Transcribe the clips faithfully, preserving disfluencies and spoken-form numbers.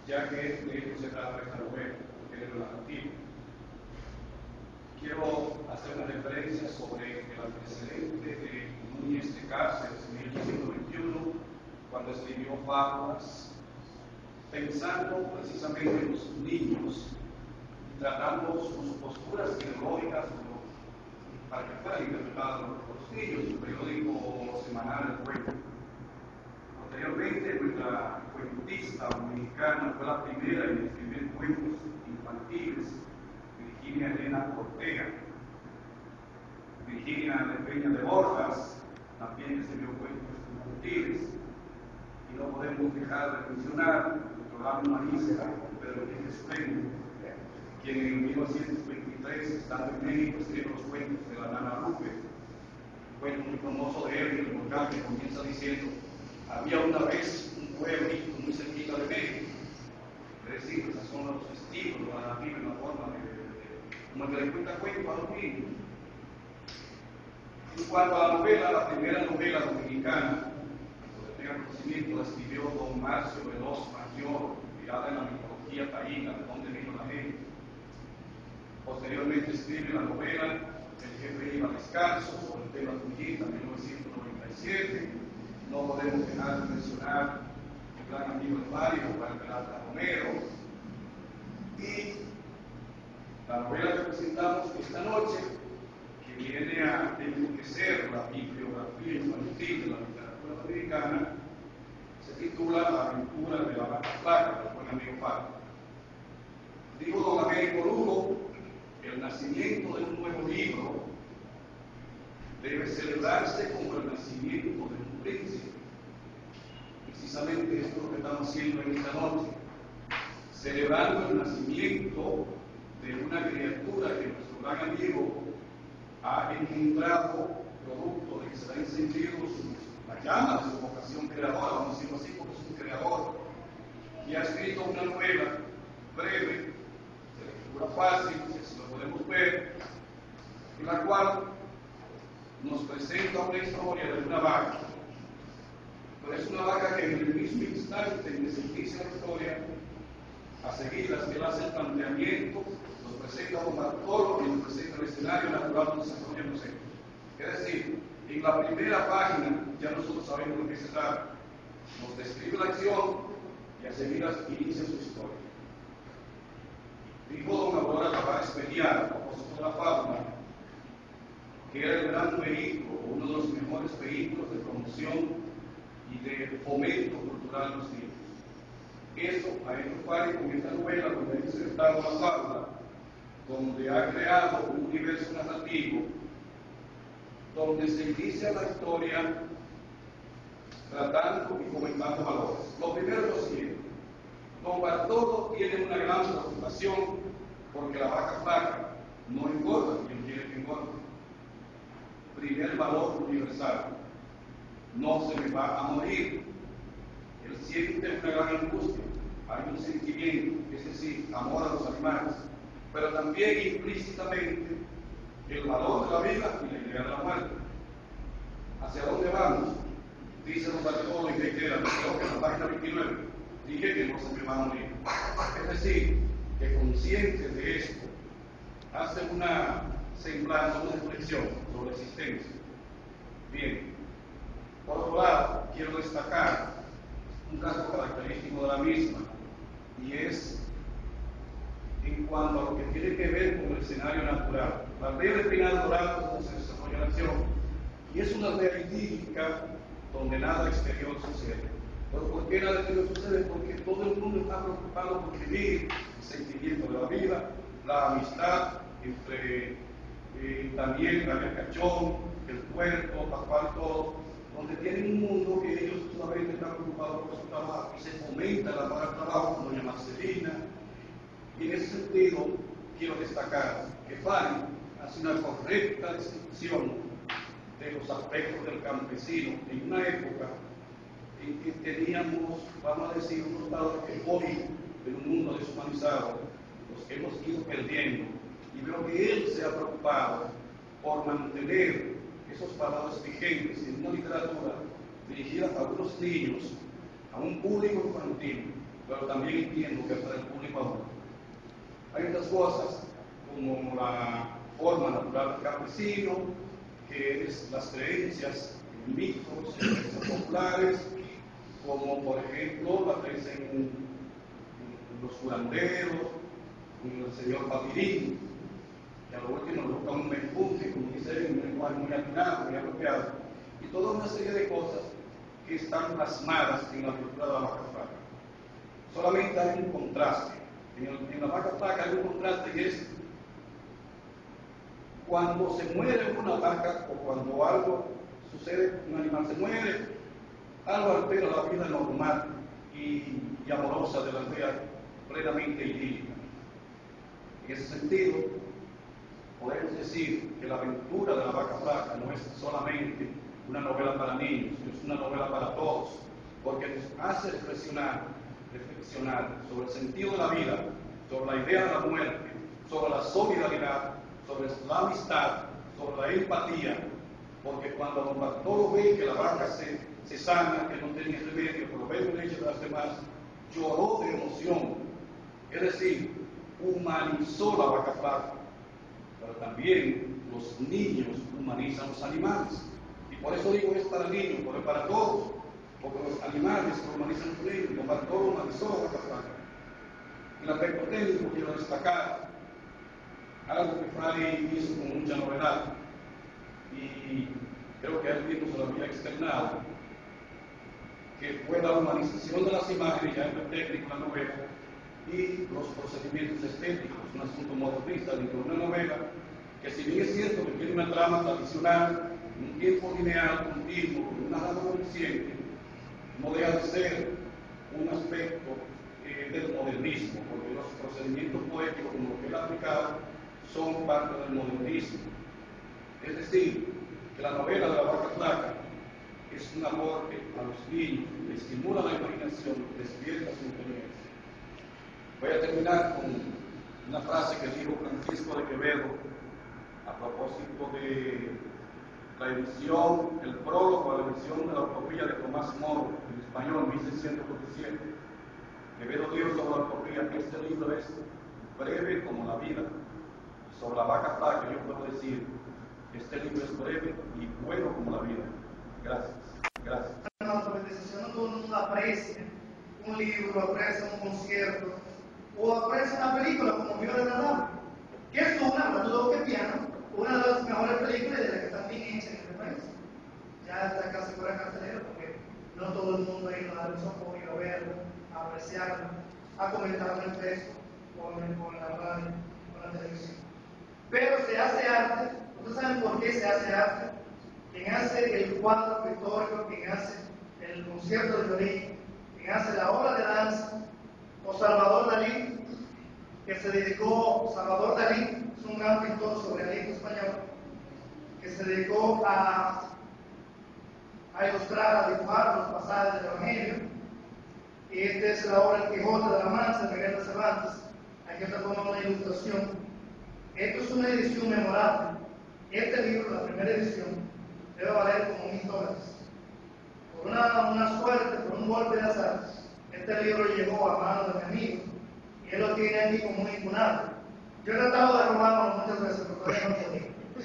ya que de esto se trata esta novela, que es narrativa. Quiero hacer una referencia sobre el antecedente de Núñez de Cáceres en mil ochocientos veintiuno, cuando escribió fábulas, pensando precisamente en los niños y tratando sus posturas ideológicas para que fueran interpretadas por los niños, su periódico semanal El Cuento. Posteriormente, nuestra cuentista dominicana fue la primera en escribir cuentos infantiles, Virginia Elena Ortega. Virginia de Peña de Borjas también escribió cuentos infantiles. Y no podemos dejar de mencionar nuestro amo humanista, Pedro Enrique Sueño, quien en mil novecientos veintitrés, estando en México, escribió los cuentos de la Nana Rupe. Un cuento muy famoso de él, el volcán, que comienza diciendo: había una vez un pueblito muy cerquita de México. Es decir, esos son los estilos, la narrativa y la forma de, de, de como que le cuenta cuentos a los niños. En cuanto a la novela, la primera novela dominicana, donde tenga conocimiento, la escribió don Marcio Veloz Mayor, inspirada en la mitología taína, de donde vino la gente. Posteriormente escribe la novela El jefe iba a descanso, sobre el tema Tuyita, en mil novecientos noventa y siete. No podemos dejar de mencionar el gran amigo de Mario, Juan Peralta Romero. Y la novela que presentamos esta noche, que viene a enriquecer la bibliografía infantil de la literatura dominicana, se titula La aventura de la vaca flaca, del buen amigo Paco. Dijo don Américo Lugo: el nacimiento de un nuevo libro debe celebrarse como el nacimiento de un príncipe. Precisamente esto es lo que estamos haciendo en esta noche, celebrando el nacimiento de una criatura que nuestro gran amigo ha engendrado, producto de que se ha encendido su, la llama de su vocación creadora, vamos a decirlo así, porque es un creador, y ha escrito una novela breve, de lectura fácil, si así lo podemos ver, en la cual nos presenta una historia de una vaca. Pero es una vaca que en el mismo instante en que se inicia la historia, a seguidas que él hace el planteamiento, nos presenta un actor y nos presenta el escenario natural donde se desarrolla el museo. Es decir, en la primera página ya nosotros sabemos de qué se trata. Nos describe la acción y a seguidas inicia su historia. Dijo don Aurora Tavares Peliar, a propósito de la fábula, que era el gran vehículo, uno de los mejores vehículos de promoción y de fomento cultural de los niños. Eso ha hecho parte con esta novela, donde ha insertado la fábula, donde ha creado un universo narrativo, donde se inicia la historia tratando y comentando valores. Lo primero es lo siguiente: don Bartolo tiene una gran preocupación porque la vaca flaca no engorda, quien quiere que engorde. Primer valor universal: no se me va a morir. Él siente una gran angustia, hay un sentimiento, es decir, amor a los animales, pero también implícitamente el valor de la vida y la idea de la muerte. ¿Hacia dónde vamos? Dice don Bartolo y reitera, creo que en la página veintinueve, dije que no se me va a morir. Es decir, que consciente de esto, hace una semblanza, una reflexión sobre la existencia. Bien, por otro lado, quiero destacar un caso característico de la misma, y es en cuanto a lo que tiene que ver con el escenario natural. La aldea de Pinar Dorado, donde se desarrolla la acción, y es una aldea idílica donde nada exterior sucede. ¿Pero por qué nada exterior sucede? Porque todo el mundo está preocupado por vivir el sentimiento de la vida, la amistad entre eh, también la Cachón, el puerto, Pascual y todo, donde tienen un mundo que ellos solamente están preocupados por su trabajo y se fomenta la para el trabajo con doña Marcelina. Y en ese sentido quiero destacar que Fari hace una correcta descripción de los aspectos del campesino en una época en que teníamos, vamos a decir, unos valores que hoy en un mundo deshumanizado los hemos ido perdiendo, y veo que él se ha preocupado por mantener esos valores vigentes en una literatura dirigida a unos niños, a un público infantil, pero también entiendo que es para el público adulto. Hay otras cosas, como la forma natural del campesino, que es las creencias en mitos, en creencias populares, como por ejemplo la creencia en, en los curanderos, en el señor Papirín, que a lo último le busca un menjunje, como dice en un lenguaje muy atinado, muy apropiado, y toda una serie de cosas que están plasmadas en la cultura de la vaca flaca. Solamente hay un contraste. En, el, en la vaca flaca hay un contraste que es cuando se muere una vaca o cuando algo sucede, un animal se muere, algo altera la vida normal y, y amorosa de la aldea plenamente idílica. En ese sentido, podemos decir que la aventura de la vaca flaca no es solamente una novela para niños, es una novela para todos, porque nos hace reflexionar, reflexionar sobre el sentido de la vida, sobre la idea de la muerte, sobre la solidaridad, sobre la amistad, sobre la empatía, porque cuando don Bartolo ve que la vaca se, se sana, que no tenía remedio, pero ve el leche de las demás, lloró de emoción, es decir, humanizó la vaca flaca. Pero también los niños humanizan los animales. Y por eso digo es para niños, pero es para todos. Porque los animales lo humanizan los niños, don Bartolo humanizó la vaca flaca. En el aspecto técnico quiero destacar algo que Fray hizo con mucha novedad. Y creo que él mismo se lo había externado, que fue la humanización de las imágenes, ya en el técnico de la novela, y los procedimientos estéticos, un asunto modernista dentro de una novela que, si bien es cierto que tiene una trama tradicional, un tiempo lineal, continuo, con una narrativa eficiente, no deja de ser un aspecto eh, del modernismo, porque los procedimientos poéticos, como lo que él ha aplicado, son parte del modernismo. Es decir, que la novela de la vaca flaca es un aporte a los niños, que estimula la imaginación, despierta su inteligencia. Voy a terminar con una frase que dijo Francisco de Quevedo a propósito de la edición, el prólogo a la edición de la utopía de Tomás Moro en español, mil seiscientos veintisiete. Quevedo dijo sobre la utopía que este libro es breve como la vida. Sobre la vaca flaca yo puedo decir que este libro es breve y bueno como la vida. Gracias. Gracias. La alfabetización todo el mundo aprecia un libro, aprecia un concierto o aprecia una película como Viola de la Dama, que es una, hablando de piano, una de las mejores películas de las que están bien hechas en este país. Ya está casi fuera de cartelera porque no todo el mundo ha ido a dar su apoyo, a verlo, a apreciarlo, a comentarlo en Facebook, o en, o en la radio, o en la televisión. Pero se hace arte. ¿Ustedes saben por qué se hace arte? Quien hace el cuadro pictórico, quien hace el concierto de violín, quien hace la obra de danza, o Salvador Dalí, que se dedicó, Salvador Dalí es un gran pintor surrealista español, que se dedicó a, a ilustrar, a dibujar los pasajes del Evangelio, y esta es la obra El Quijote de la Mancha de Miguel de Cervantes. Aquí está tomando una ilustración. Esto es una edición memorable. Este libro, la primera edición, debe valer como mil dólares. Por una, una suerte, por un golpe de azar, este libro llegó a manos de mi amigo y él lo tiene aquí como un incunable. Yo he tratado de robarlo muchas veces, pero todavía no podía.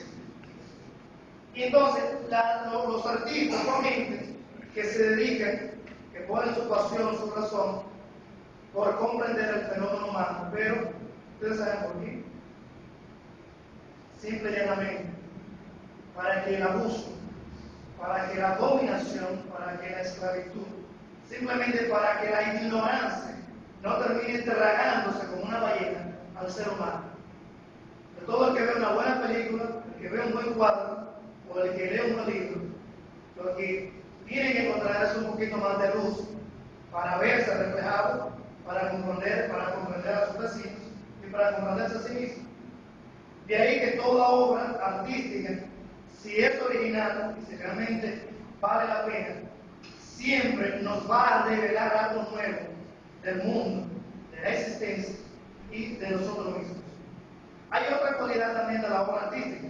Y entonces, la, lo, los artistas son gente que se dedican, que ponen su pasión, su razón, por comprender el fenómeno humano, pero ustedes saben por qué. Simple y llanamente, para que el abuso, para que la dominación, para que la esclavitud, simplemente para que la ignorancia no termine tragándose como una ballena al ser humano. De todo el que ve una buena película, el que ve un buen cuadro, o el que lee un buen libro, lo que tiene que encontrar es un poquito más de luz para verse reflejado, para comprender, para comprender a sus vecinos y para comprenderse a sí mismo. De ahí que toda obra artística, si es original y si realmente vale la pena, siempre nos va a revelar algo nuevo del mundo, de la existencia y de nosotros mismos. Hay otra cualidad también de la obra artística.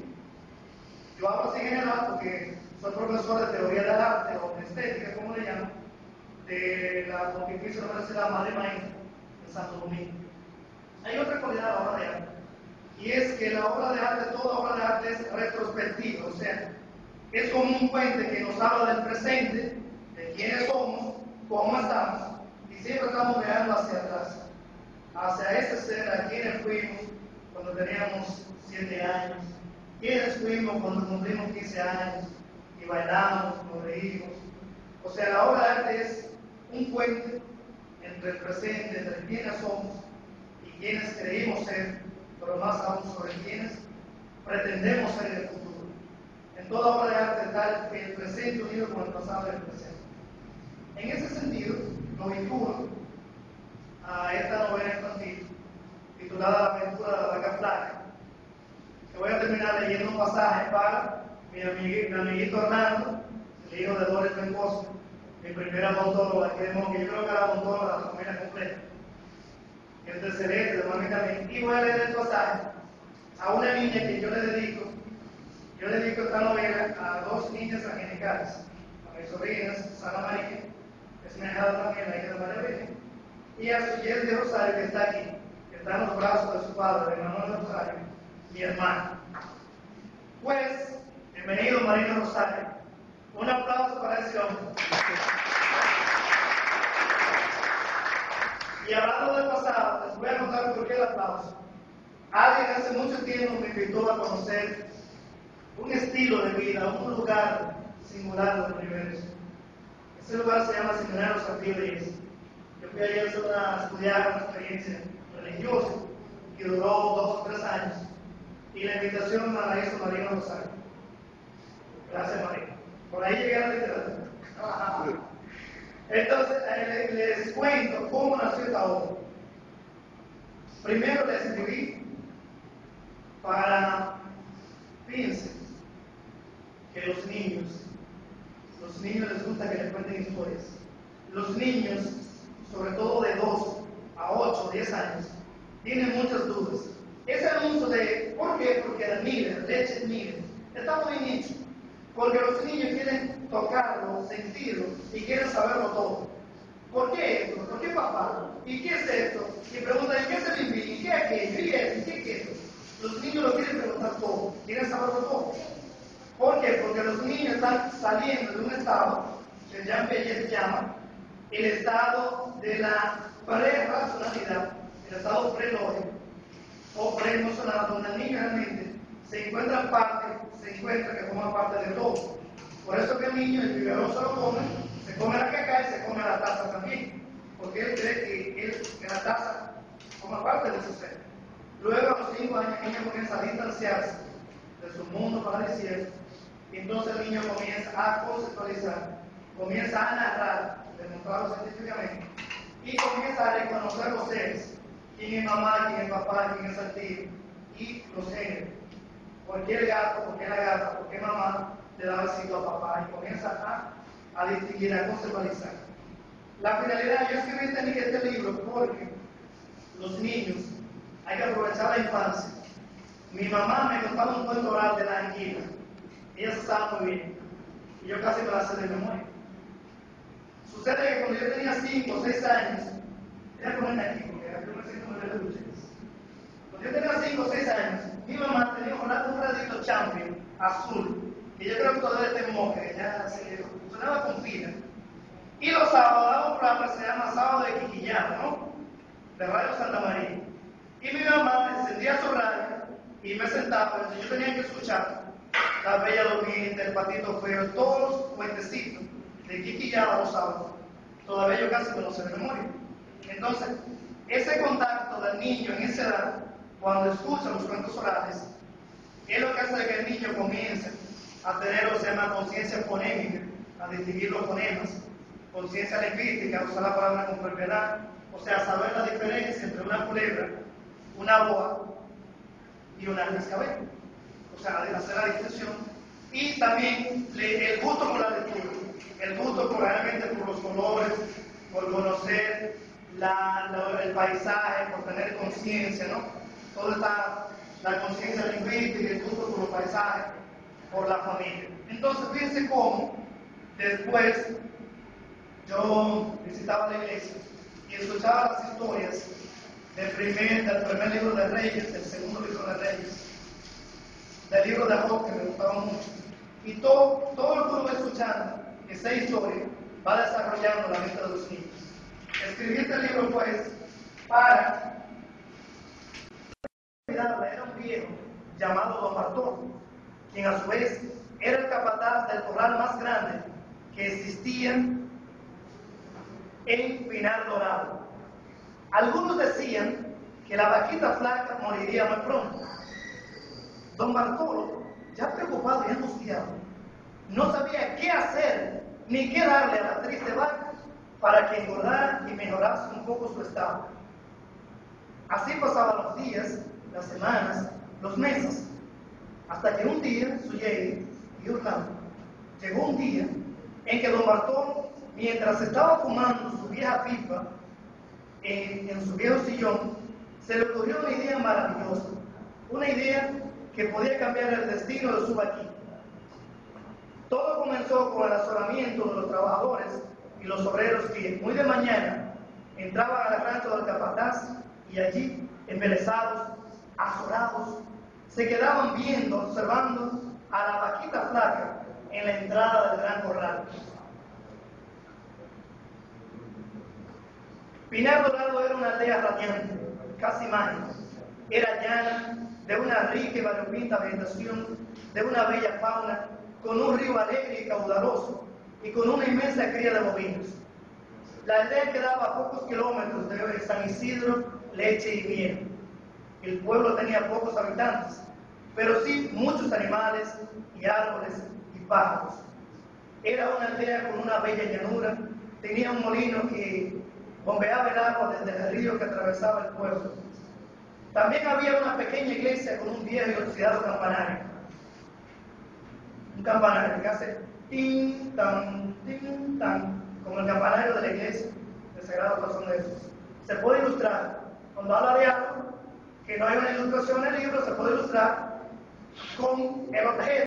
Yo hablo así en general porque soy profesor de teoría del arte o de estética, como le llaman, de la Pontificia Universidad Madre Maestra de Santo Domingo. Hay otra cualidad de la obra de arte, y es que la obra de arte, toda obra de arte es retrospectiva, o sea, es como un puente que nos habla del presente, de quiénes somos, cómo estamos, y siempre estamos mirando hacia atrás, hacia ese ser a quienes fuimos cuando teníamos siete años, quienes fuimos cuando cumplimos quince años, y bailamos, nos reímos. O sea, la obra de arte es un puente entre el presente, entre quiénes somos y quiénes creímos ser, pero más aún sobre quiénes pretendemos ser en el futuro. En toda obra de arte está el presente unido con el pasado y el presente. En ese sentido, lo vinculo a esta novela infantil titulada La aventura de la vaca flaca, que voy a terminar leyendo un pasaje para mi amiguito, mi amiguito Hernando, el hijo de Doris Bencoso, mi primera odontóloga aquí de Moca. Yo creo que era odontóloga de la familia completa, el de Celeste, de Mami también. Y voy a leer el pasaje a una niña que yo le dedico. Yo le dedico esta novela a dos niñas angelicales, a mis sobrinas, Sara María, que es mi hija también, la hija de María Virgen, y a su Jess de Rosario, que está aquí, que está en los brazos de su padre, de Manuel de Rosario, mi hermano. Pues, bienvenido Marino Rosario. Un aplauso para ese hombre. Y hablando del pasado, les voy a contar por qué el aplauso. Alguien hace mucho tiempo me invitó a conocer un estilo de vida, un lugar singular del universo. Ese lugar se llama Seminario San Pío de Ies. Yo fui allí a hacer una, estudiar una experiencia religiosa que duró dos o tres años. Y la invitación me la hizo Marino Rosario. Gracias, Marino. Por ahí llegué a la literatura. Entonces, les, les cuento cómo nació esta obra. Primero les escribí para, fíjense, que los niños, los niños les gusta que les cuenten historias. Los niños, sobre todo de dos a ocho, diez años, tienen muchas dudas. Ese anuncio de, ¿por qué? Porque la Miller, leche Miller, está muy bien hecho. Porque los niños quieren tocarlo, sentirlo y quieren saberlo todo. ¿Por qué esto? ¿Por qué papá? ¿Y qué es esto? Y preguntan, ¿y qué es el bimbi? ¿Y qué es aquello? ¿Y eso? ¿Y qué es eso? Los niños lo quieren preguntar todo, quieren saberlo todo. ¿Por qué? Porque los niños están saliendo de un estado que Jean Piaget llama el estado de la pre-racionalidad, el estado pre-lógico o pre-emocional, donde el niño realmente se encuentra parte, se encuentra que forma parte de todo. Por eso que el niño, el biberón se lo come, se come la caca y se come la taza también, porque él cree que, él, que la taza forma parte de su ser. Luego a los cinco años el niño comienza a distanciarse de su mundo paradisíaco, y entonces el niño comienza a conceptualizar, comienza a narrar, demostrarlo científicamente, y comienza a reconocer los seres, quién es mamá, quién es papá, quién es el tío, y los géneros. ¿Por qué el gato? ¿Por qué la gata? ¿Por qué mamá le da besito a papá? Y comienza a, a distinguir, a conceptualizar. La finalidad, yo escribí este, este libro porque los niños hay que aprovechar la infancia. Mi mamá me contaba un cuento oral de la anguila. Ella se estaba muy bien. Y yo casi me la sé de memoria. Sucede que cuando yo tenía cinco o seis años, era ponerme aquí porque yo me siento muy bien de ustedes. Cuando yo tenía cinco o seis años, mi mamá tenía un radito champion azul, que yo creo que todavía está en Moca, que ya se funcionaba con fila. Y los sábados daba un programa que se llama Sábado de Quiquillano, ¿no? De Radio Santa María. Y mi mamá encendía su radio y me sentaba, entonces yo tenía que escuchar La Bella Durmiente, El Patito Feo, todos los cuentecitos de Quiquillano los sábados. Todavía yo casi me lo sé de memoria. Entonces, ese contacto del niño en esa edad, cuando escucha los cuentos orales, es lo que hace que el niño comience a tener lo que se llama conciencia fonémica, a distinguir los fonemas, conciencia lingüística, a usar la palabra con propiedad, o sea, saber la diferencia entre una culebra, una boa y una cascabel, o sea, hacer la distinción, y también el gusto por la lectura, el gusto por, realmente por los colores, por conocer la, la, el paisaje, por tener conciencia, ¿no? Toda esta, la conciencia lingüística, el gusto por los paisajes, por la familia. Entonces, fíjense cómo después yo visitaba la iglesia y escuchaba las historias del primer, del primer libro de Reyes, del segundo libro de Reyes, del libro de Job, que me gustaba mucho. Y todo, todo lo que uno va escuchando, esa historia, va desarrollando la mente de los niños. Escribí este libro, pues, para era un viejo llamado Don Bartolo, quien a su vez era el capataz del corral más grande que existía en Pinar Dorado. Algunos decían que la vaquita flaca moriría muy pronto. Don Bartolo, ya preocupado y angustiado, no sabía qué hacer ni qué darle a la triste vaca para que engordara y mejorase un poco su estado. Así pasaban los días, las semanas, los meses, hasta que un día, su llegue y hurtando, llegó un día en que Don Bartolo, mientras estaba fumando su vieja pipa en, en su viejo sillón, se le ocurrió una idea maravillosa, una idea que podía cambiar el destino de su vaquita. Todo comenzó con el asolamiento de los trabajadores y los obreros que, muy de mañana, entraban al rancho del capataz y allí, embelesados, azorados, se quedaban viendo, observando a la vaquita flaca en la entrada del gran corral. Pinar Dorado era una aldea radiante, casi mágica. Era llana, de una rica y variopinta vegetación, de una bella fauna, con un río alegre y caudaloso, y con una inmensa cría de bovinos. La aldea quedaba a pocos kilómetros de San Isidro, Leche y Miel. El pueblo tenía pocos habitantes, pero sí muchos animales y árboles y pájaros. Era una aldea con una bella llanura, tenía un molino que bombeaba el agua desde el río que atravesaba el pueblo. También había una pequeña iglesia con un viejo y oxidado campanario. Un campanario que hace tin, tan, tin, tan, como el campanario de la iglesia del Sagrado Corazón de Jesús. Se puede ilustrar, cuando habla de algo que no hay una ilustración en el libro, se puede ilustrar con el objeto